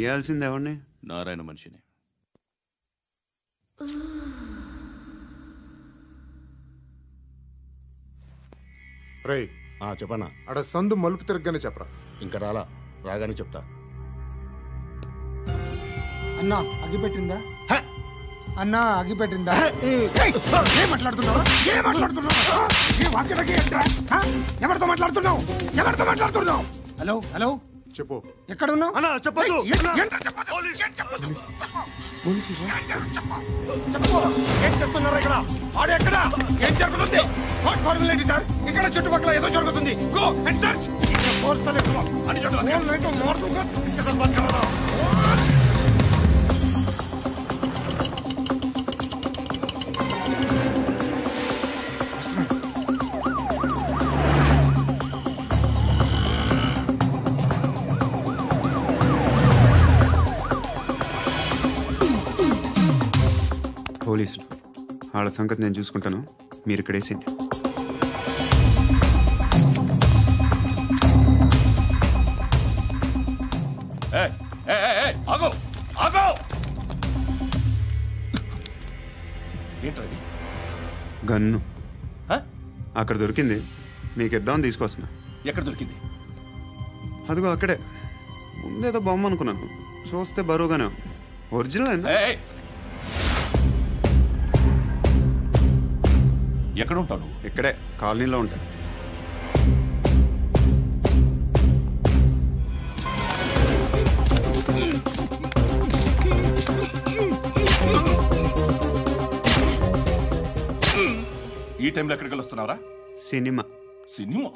చేయాల్సింది ఎవరిని? నారాయణ మనిషిని. రేయ్ చెప్పనా? అక్కడ సందు మలుపు తిరగగానే చెప్పరా. ఇంకా రాగానే చెప్తా. అన్నా అగిపెట్టిందా? అన్నా అగిపెట్టిందా? ఏం మాట్లాడుతున్నావు? ఎవరితో మాట్లాడుతున్నావు? హలో హలో చెప్పు. ఎక్కడ ఉన్నావు? ఏం చేస్తున్నారు ఇక్కడ? ఆడు ఎక్కడ? ఏం జరుగుతుంది? సార్ ఇక్కడ చుట్టుపక్కల ఏదో జరుగుతుంది. Go and search. పోలీసులు వాళ్ళ సంగతి నేను చూసుకుంటాను, మీరు ఇక్కడ వేసేయండి. గన్ను అక్కడ దొరికింది, మీకు ఇద్దామని తీసుకొస్తున్నా. ఎక్కడ దొరికింది? అదిగో అక్కడే. ముందేదో బొమ్మ అనుకున్నాను, చూస్తే బరువుగానే ఒరిజినల్ అండి. ఎక్కడ ఉంటాను? ఇక్కడే కాలనీలో ఉంటాను. ఈ టైంలో ఎక్కడికి వస్తున్నావురా? సినిమా. సినిమా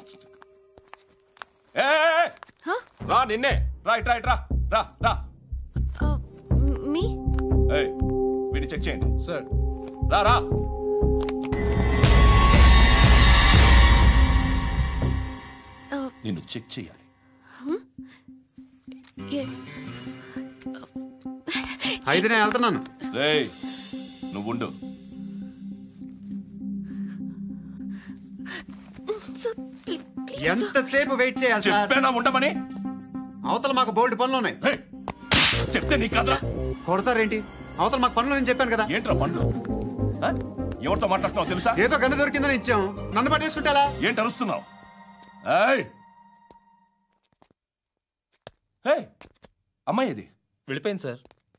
రా, నిన్నే రా, ఇట్రా ఇట్రా, రా రా. వీడిని చెక్ చేయండి సార్. రా రా. నిన్ను చెక్ చేయాలి. అయితే నేను వెళ్తున్నాను. నువ్వు ఉండు. ఎంతసేపు వెయిట్ చేయాలి? చెప్పేనా ఉండమని? అవతల మాకు బోల్డ్ పనులు ఉన్నాయి. చెప్తే నీకు కదా కొడతారేంటి? అవతల మాకు పనులు నేను చెప్పాను కదా. ఏంట్రా పనులు? ఎవరితో మాట్లాడుతున్నావు తెలుసా? ఏదో గన్ను దొరికిందని ఇచ్చాం, నన్ను పట్టేసుకుంటా. ఏంటి అరుస్తున్నావు? అమ్మాయి ఇది వెళ్ళిపోయింది సార్.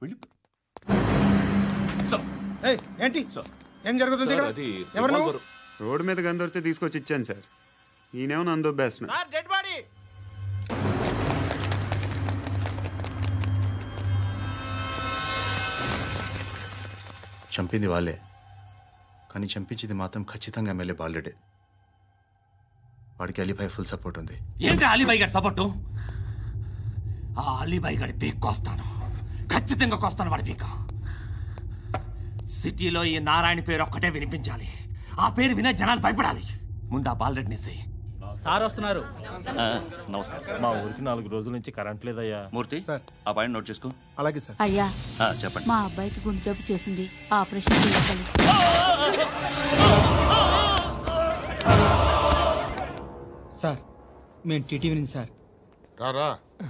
ఏంటి ఏం జరుగుతుంది? రోడ్డు మీద గన్ను దొరికితే తీసుకొచ్చి ఇచ్చాను సార్. ఈయనేమో నన్ను దొబ్బేస్తున్నా. చంపింది వాళ్ళే, కానీ చంపించింది మాత్రం ఖచ్చితంగా ఎమ్మెల్యే బాలుడే. వాడికి అలీబాయ్ ఫుల్ సపోర్ట్ ఉంది. ఏంటి అలీబాయ్ గారి సపోర్టు? ఆ అలీబాయ్ గారి పీక్ కోస్తాను, ఖచ్చితంగా కోస్తాను వాడి పీక. సిటీలో ఈ నారాయణ పేరు ఒక్కటే వినిపించాలి. ఆ పేరు వినే జనాలు భయపడాలి. ముందు ఆ బాలరెడ్డిని వేసేయి. సార్ వస్తున్నారు. నమస్కారం. మా ఊరికి 4 రోజుల నుంచి కరెంట్ లేదయ్యా. మూర్తి ఆ పాయింట్ నోట్ చేసుకో. అలాగే సార్. అయ్యా చెప్పండి. మా అబ్బాయికి గుండె జబ్బు చేసింది, ఆపరేషన్ చేయాలి. సార్ మేము టీటీవీ నుంచి సార్. రారా.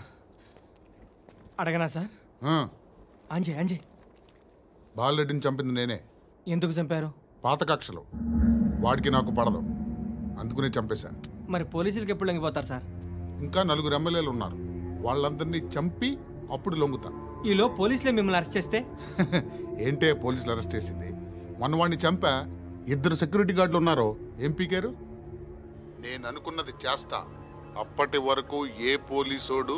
అడగనా సార్? అంజయ్ బాలరెడ్డిని చంపింది నేనే. ఎందుకు చంపారు? పాత కక్షలు, వాడికి నాకు పడదు, అందుకునే చంపేశా. మరి పోలీసులకి ఎప్పుడు లొంగిపోతారు సార్? ఇంకా 4 ఎమ్మెల్యేలు ఉన్నారు, వాళ్ళందరినీ చంపి అప్పుడు లొంగుతా. ఈలో పోలీసులే మిమ్మల్ని అరెస్ట్ చేస్తే? ఏంటే పోలీసులు అరెస్ట్ చేసింది? మన వాడిని చంపా, 2 సెక్యూరిటీ గార్డులు ఉన్నారో ఏం పీకారు? నేను అనుకున్నది చేస్తా, అప్పటి వరకు ఏ పోలీసోడు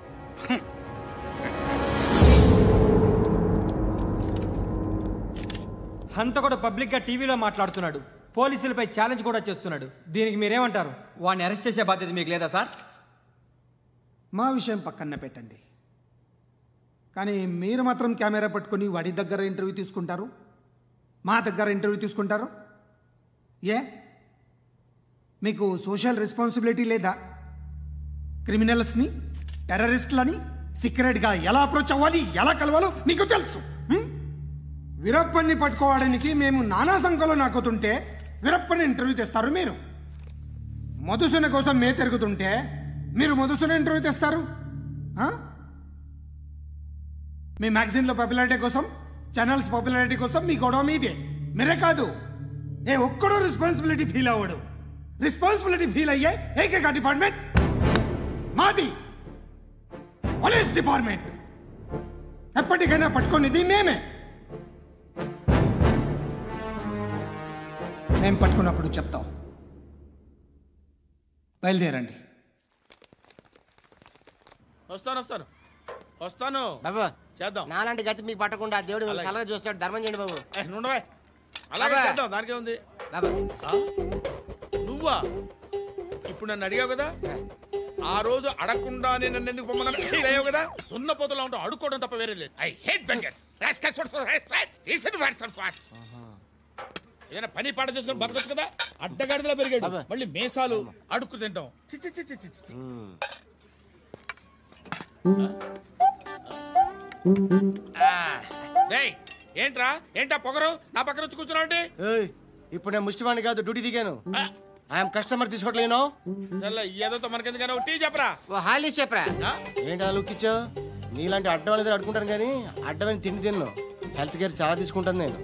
హంతకుడు పబ్లిక్ గా టీవీలో మాట్లాడుతున్నాడు, పోలీసులపై ఛాలెంజ్ కూడా చేస్తున్నాడు. దీనికి మీరేమంటారు? వాడిని అరెస్ట్ చేసే బాధ్యత మీకు లేదా సార్? మా విషయం పక్కన పెట్టండి, కానీ మీరు మాత్రం కెమెరా పట్టుకొని వాడి దగ్గర ఇంటర్వ్యూ తీసుకుంటారు, మా దగ్గర ఇంటర్వ్యూ తీసుకుంటారు. ఏ మీకు సోషల్ రెస్పాన్సిబిలిటీ లేదా? క్రిమినల్స్ని, టెర్రరిస్టులని సీక్రెట్గా ఎలా అప్రోచ్ అవ్వాలి, ఎలా కలవాలో మీకు తెలుసు. వీరప్పన్ని పట్టుకోవడానికి మేము నానా సంఖ్యలో నాకుతుంటే వీరప్పని ఇంటర్వ్యూ తెస్తారు మీరు. మధుసూన కోసం మే తిరుగుతుంటే మీరు మధుసూన ఇంటర్వ్యూ తెస్తారు. మీ మ్యాగజైన్లో పాపులారిటీ కోసం, ఛానల్స్ పాపులారిటీ కోసం మీ గొడవ మీదే. మీరే కాదు, ఏ ఒక్కడో రెస్పాన్సిబిలిటీ ఫీల్ అవ్వడు. రెస్పాన్సిబిలిటీ ఫీల్ అయ్యే ఏకైక డిపార్ట్మెంట్ మాది, పోలీస్ డిపార్ట్మెంట్. ఎప్పటికైనా పట్టుకునేది మేమే. మేము పట్టుకున్నప్పుడు చెప్తాం. బయలుదేరండి. వస్తాను బాబు చేద్దాం. నాలాంటి గతి మీకు పట్టకుండా దేవుడు మిమ్మల్ని సలహా చూస్తాడు. ధర్మం చేయండి బాబు. నుండవే అలాగే అబ్బా. చేద్దాం, దానికే ఉంది. బాబు నువ్వా ఇప్పుడు నన్ను అడిగావు కదా, ఆ రోజు అడగకుండానే నన్ను ఎందుకు పొమ్మన్నాను ఫీల్ అయ్యావు కదా. సున్న పోతలో ఉంటావు, అడుక్కోవడం తప్ప వేరే లేదు. I hate beggars. ఏదైనా పని పాట చేసుకుని బతకొచ్చు కదా. అడ్డగాడిదలా పెరిగాడు, మళ్ళీ మేసాలు అడుక్కు తింటాం. చిచ్చి చిచ్చి చిచ్చి. ఏంట్రా ఏంటా పొగరు నా పక్కన వచ్చి కూర్చున్నావు అంటే? ఇప్పుడు నేను ముష్టివాణి కాదు, డ్యూటీ దిగాను. ఐఎమ్ కస్టమర్ తీసుకోవట్లేను. ఏదో మనకెందుకైనా టీ చెప్పరా. ఓ హాలీ చెప్పరా. ఏంటి ఆ లుక్ ఇచ్చావు? నీలాంటి అడ్డం వాళ్ళ దగ్గర అడుకుంటాను కానీ అడ్డమైన తిండి తిన్ను. హెల్త్ కేర్ చాలా తీసుకుంటాను నేను.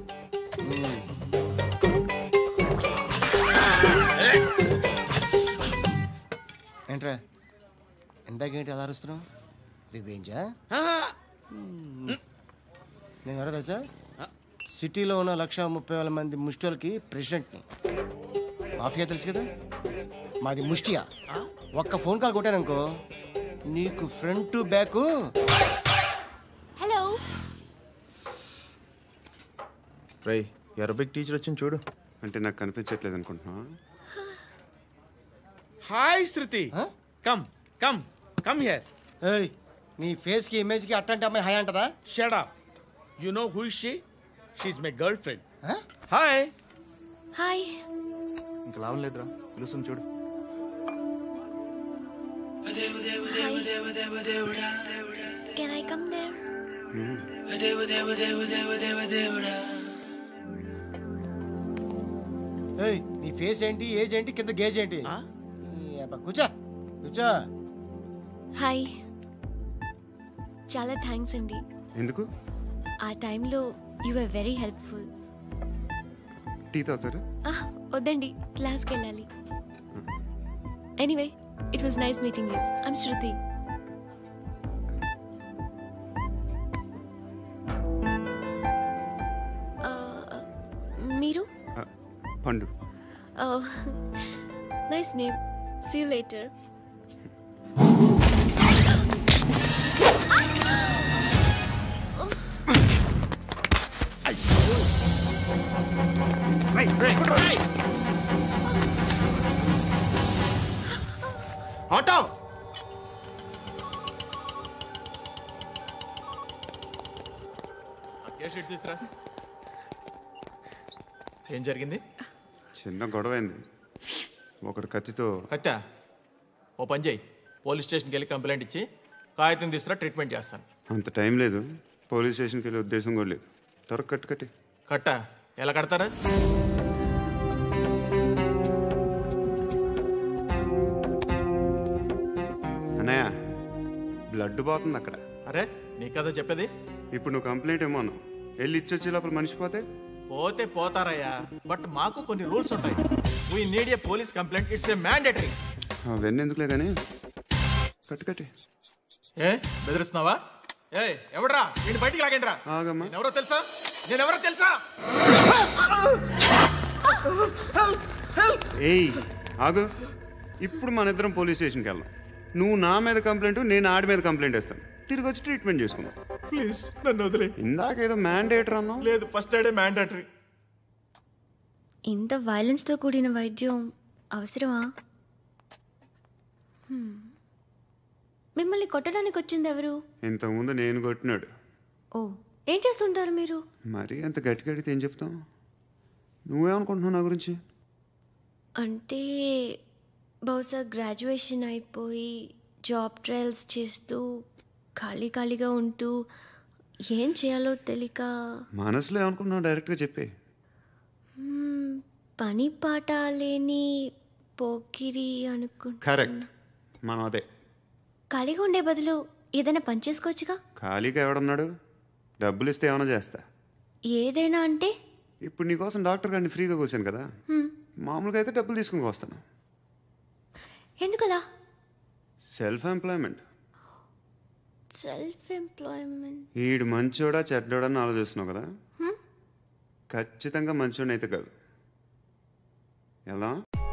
ఏంట్రా ఇందాకేంటి అలా అరుస్తున్నావు? రివేంజా? నేను ఎవరో తెలుసా? సిటీలో ఉన్న 130,000 మంది ముష్టిలకి ప్రెసిడెంట్ని. మాఫియా తెలుసు కదా, మాది ముష్టియా. ఒక్క ఫోన్ కాల్ కొట్టాననుకో నీకు ఫ్రంట్ టు బ్యాక్. హలో రై అరబిక్ టీచర్ వచ్చింది చూడు. అంటే నాకు కనిపించట్లేదు అనుకుంటున్నా. Hi Shruti, come come come here. ఏయ్ నీ ఫేస్ కి ఇమేజ్ కి అట్టంటే అమ్మాయి హాయ్ అంటదా? Shut up. You know who is she? She is my girlfriend. Hi hi. ఇంకా లాభం లేదురా, పిలుస్తుంది చూడు. Can I come there? ఏయ్ నీ ఫేస్ ఏంటి, ఏజ్ ఏంటి, కింద గేజ్ ఏంటి? కూర్చో కూర్చో. హాయ్. చాలా థ్యాంక్స్ అండి. ఎందుకు? ఆ టైంలో you are very helpful. Tea తాగుతారు? వద్దండి, క్లాస్కి వెళ్ళాలి. Anyway it was nice meeting you. I'm Shruti. మీరు? Pandu. Nice name. See you later. Auto తీసురా. ఏం జరిగింది? చిన్న గొడవ అయింది. ఒకడు కత్తితో. కట్టా? ఓ పని చేయి, పోలీస్ స్టేషన్కి వెళ్ళి కంప్లైంట్ ఇచ్చి కాగితం తీసుకురా, ట్రీట్మెంట్ చేస్తాను. అంత టైం లేదు, పోలీస్ స్టేషన్కి వెళ్ళే ఉద్దేశం కూడా లేదు. త్వరగా కట్టి. కట్టా? ఎలా కడతారా? అన్నయ్య బ్లడ్ పోతుంది అక్కడ. అరే నీ కదా చెప్పేది. ఇప్పుడు నువ్వు కంప్లైంట్ ఏమో అన్నావు, వెళ్ళి ఇచ్చొచ్చే లోపల మనిషి పోతే పోతే పోతారయ్యా, బట్ మాకు కొన్ని రూల్స్ ఉంటాయి. We need a police complaint, it's a mandatory. అవన్నీ ఎందుకులే కానీ కట్టి. ఏ బెదిరిస్తున్నావా? ఏ ఎవడ్రా నేను బయటికి లాగండిరా. ఆగమ్మా. ఎవరో తెలుసా? నేనెవరో తెలుసా? ఏయ్ ఆగు. ఇప్పుడు మన ఇద్దరం పోలీస్ స్టేషన్కి వెళ్దాం. నువ్వు నా మీద కంప్లైంట్, నేను ఆడి మీద కంప్లైంట్ వేస్తాను. తిరిగి వచ్చి ట్రీట్మెంట్ చేసుకుందాం. ప్లీజ్ నన్ను వదిలే. ఇందాకేదో మ్యాండేటర్ అన్నావు. లేదు, ఫస్ట్ ఎయిడే మ్యాండేటరీ. ఇంత వైలెన్స్తో కూడిన వైద్యం అవసరమా? మిమ్మల్ని కొట్టడానికి వచ్చింది ఎవరు? ఇంతకుముందు నేను కొట్టినాడు. ఓ, ఏం చేస్తుంటారు మీరు? మరి అంత గట్టిగా అడిగితే ఏం చెప్తాం? నువ్వేమనుకుంటున్నావు నా గురించి? అంటే బహుశా గ్రాడ్యుయేషన్ అయిపోయి జాబ్ ట్రయల్స్ చేస్తూ ఖాళీగా ఉంటూ ఏం చేయాలో తెలియక. మనసులో ఏమనుకుంటున్నావు డైరెక్ట్గా చెప్పే. పని పాట లేని పోకిరి అనుకుంటా. కరెక్ట్, మనం అదే. ఖాళీగా ఉండే బదులు ఏదైనా పని చేసుకోవచ్చుగా. ఖాళీగా ఎవడన్నాడు? డబ్బులు ఇస్తే ఏమైనా చేస్తా. ఏదైనా అంటే? ఇప్పుడు నీకోసం డాక్టర్ గారిని ఫ్రీగా కూర్చాను కదా, హ్మ్. మామూలుగా అయితే డబ్బులు తీసుకుని వస్తాను. ఎందుకలా? Self employment. Self employment. ఈడు మంచోడా చెడ్డోడా అని ఆలోచిస్తున్నావు కదా, ఖచ్చితంగా మంచోడని అయితే కాదు. ఎలా?